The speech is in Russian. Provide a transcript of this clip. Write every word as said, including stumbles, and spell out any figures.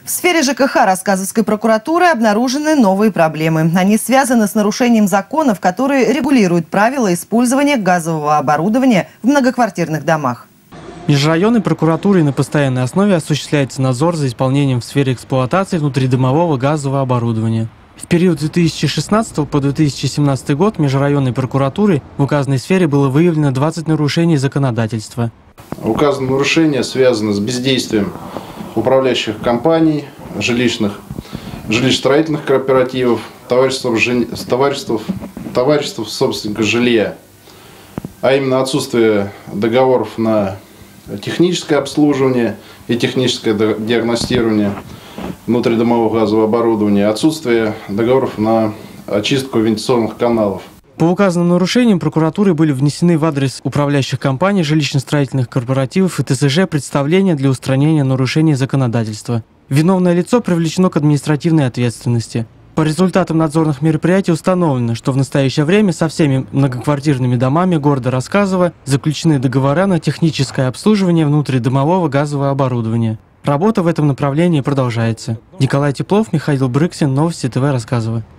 В сфере ЖКХ Рассказовской прокуратуры обнаружены новые проблемы. Они связаны с нарушением законов, которые регулируют правила использования газового оборудования в многоквартирных домах. Межрайонной прокуратурой на постоянной основе осуществляется надзор за исполнением в сфере эксплуатации внутридомового газового оборудования. В период с две тысячи шестнадцатого по две тысячи семнадцатый год межрайонной прокуратурой в указанной сфере было выявлено двадцать нарушений законодательства. Указанные нарушения связаны с бездействием управляющих компаний, жилищных, жилищно-строительных кооперативов, товариществ, товариществ, товариществ собственников жилья, а именно отсутствие договоров на техническое обслуживание и техническое диагностирование внутридомового газового оборудования, отсутствие договоров на очистку вентиляционных каналов. По указанным нарушениям прокуратурой были внесены в адрес управляющих компаний, жилищно-строительных корпоративов и ТСЖ представления для устранения нарушений законодательства. Виновное лицо привлечено к административной ответственности. По результатам надзорных мероприятий установлено, что в настоящее время со всеми многоквартирными домами города Рассказово заключены договора на техническое обслуживание внутридомового газового оборудования. Работа в этом направлении продолжается. Николай Теплов, Михаил Брыксин, Новости ТВ Рассказово.